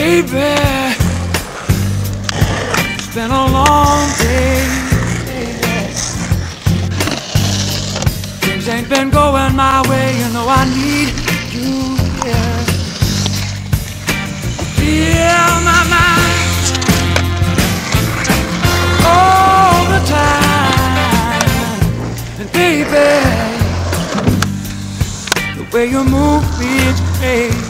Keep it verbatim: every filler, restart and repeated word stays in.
baby, it's been a long day. Things ain't been going my way, you know I need you here. Feel my mind all the time, and baby, the way you move me, it's crazy.